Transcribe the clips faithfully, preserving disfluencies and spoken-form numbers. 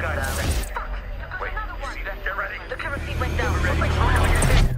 got it. Fuck! Wait, you see that? Get ready. The kerosene went down. Ready. Looks like Oh, no, you're dead.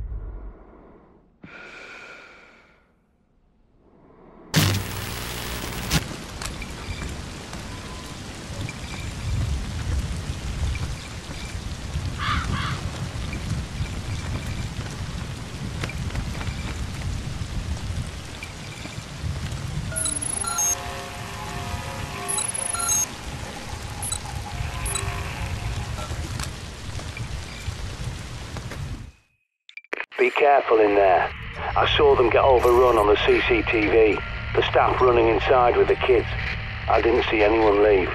Be careful in there. I saw them get overrun on the C C T V. The staff running inside with the kids. I didn't see anyone leave.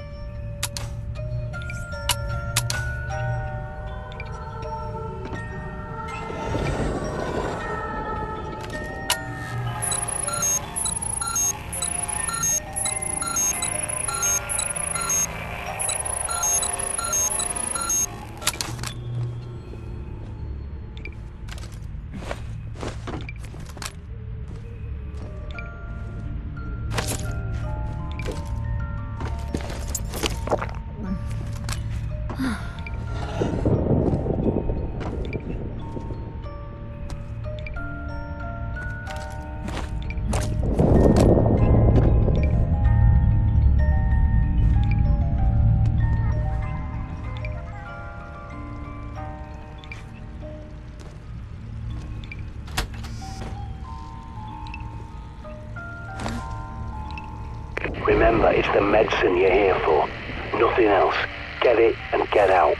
Remember, it's the medicine you're here for. Nothing else. Get it and get out.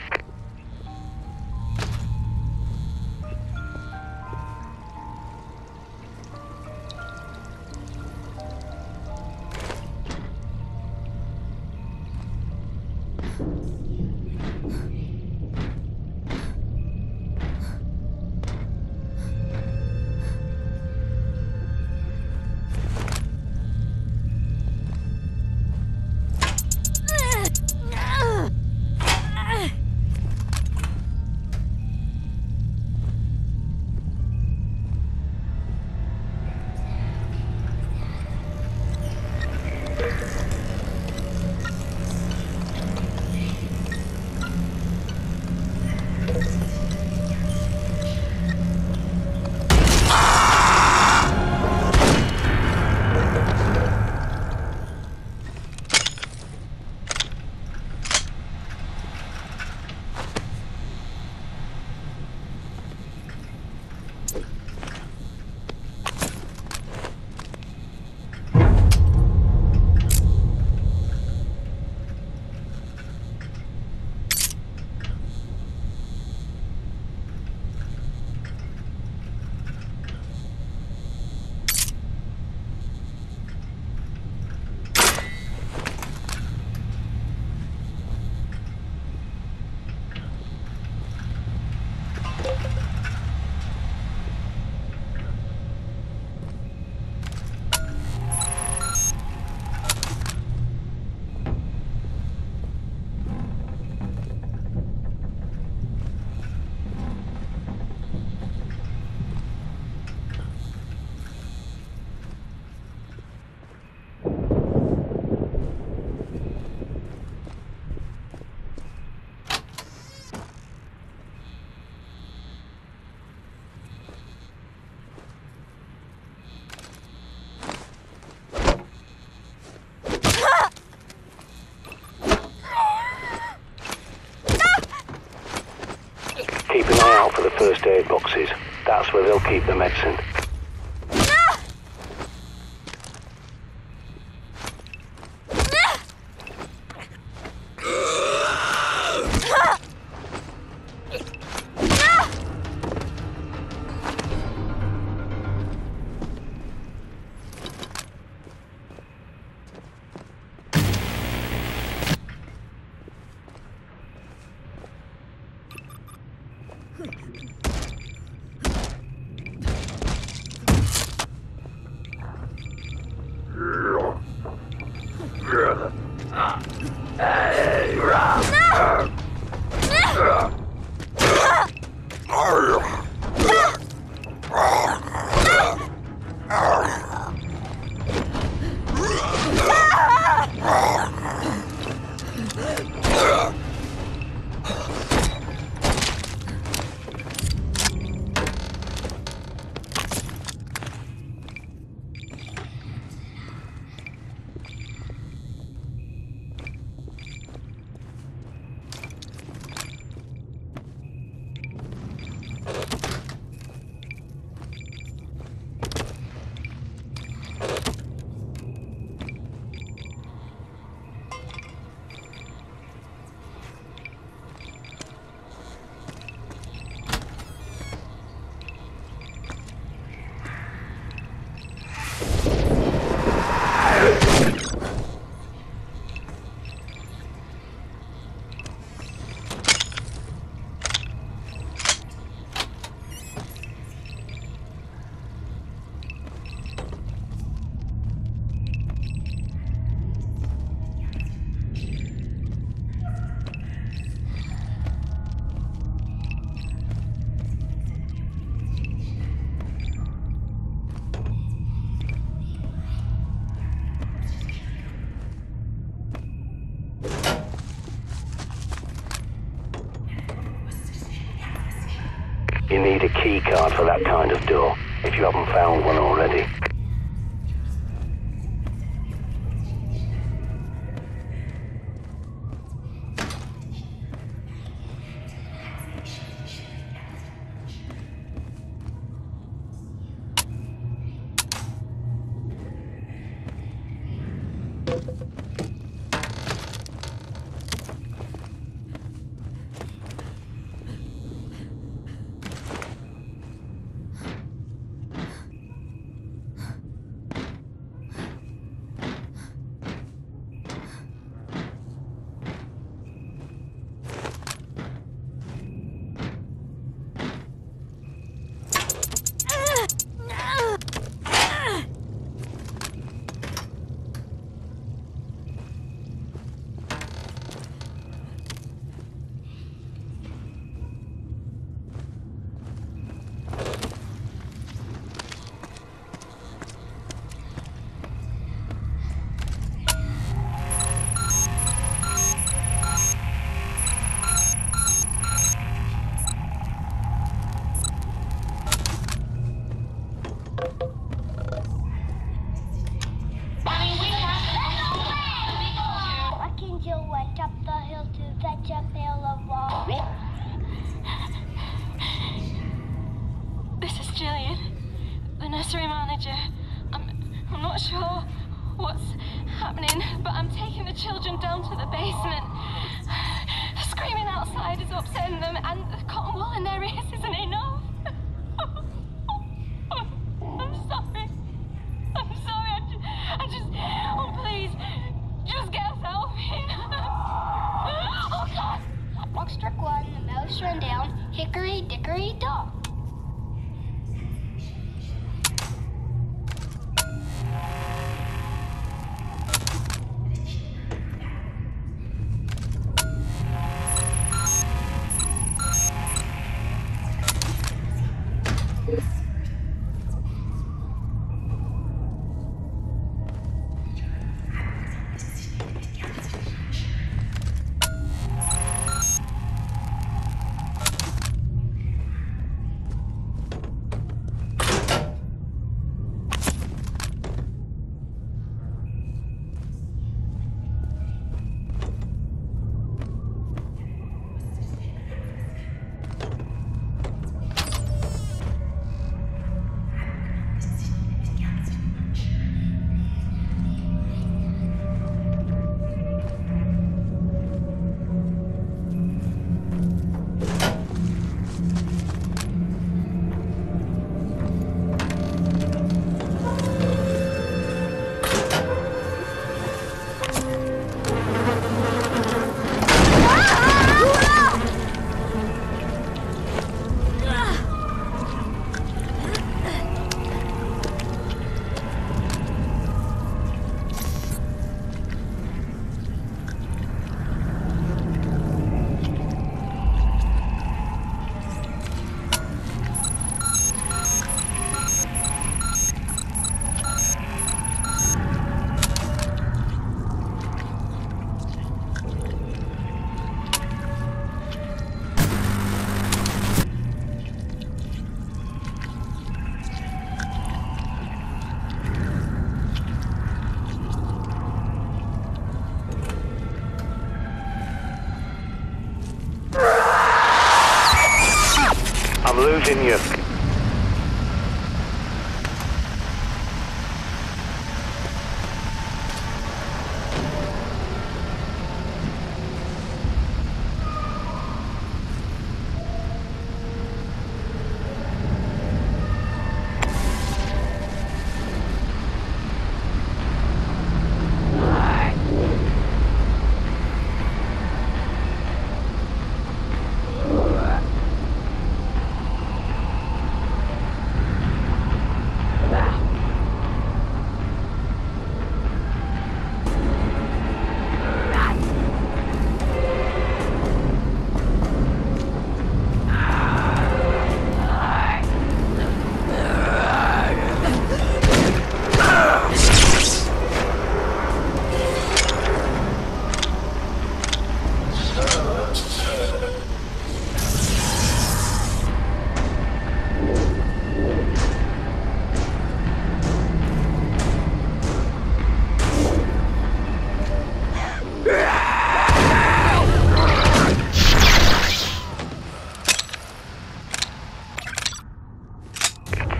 Keep an eye out for the first aid boxes. That's where they'll keep the medicine. Ugh! You need a key card for that kind of door, if you haven't found one already. The nursery manager. I'm, I'm not sure what's happening, but I'm taking the children down to the basement. Screaming outside is upsetting them, and the cotton wool in their ears isn't enough. I'm sorry. I'm sorry. I just, I just, oh please, just get us out of here. Oh God. Lock struck one, the mouse ran down, hickory dickory dock. I'm losing you.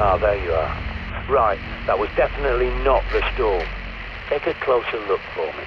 Ah, there you are. Right, that was definitely not the storm. Take a closer look for me.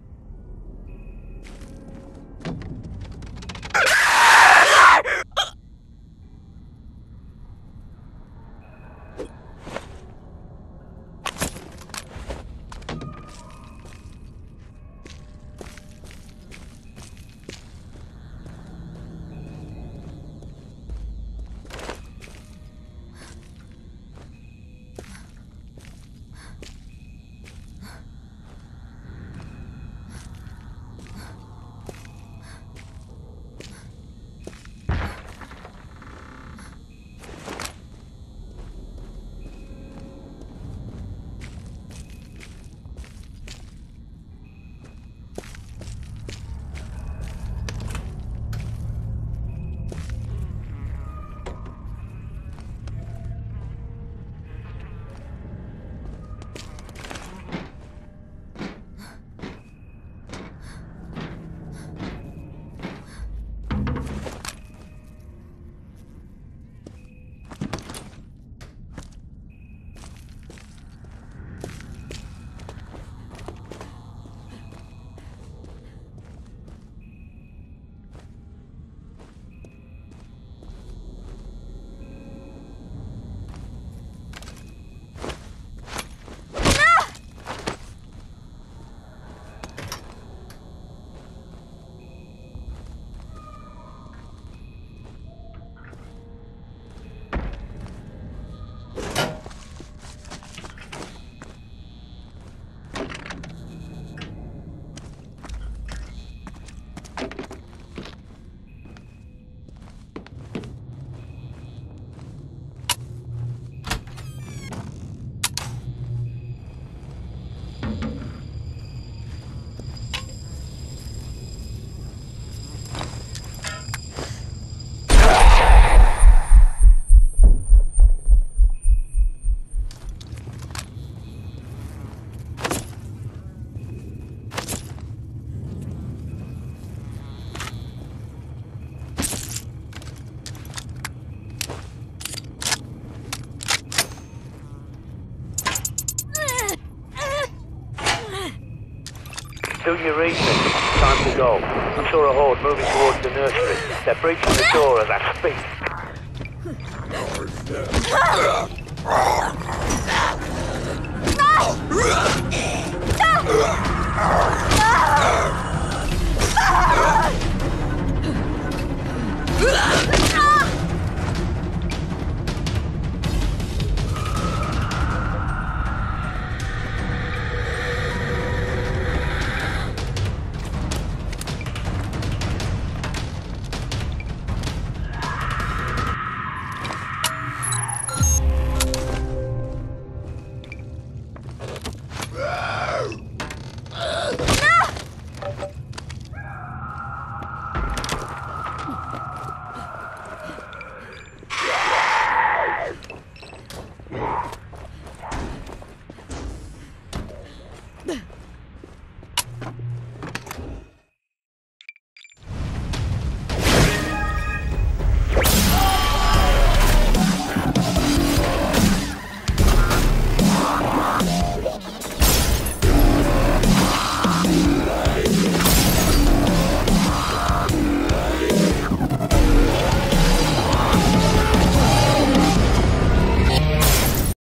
Do your reading. Time to go. I saw a horde moving towards the nursery. They're breaching the door as I speak. Ugh.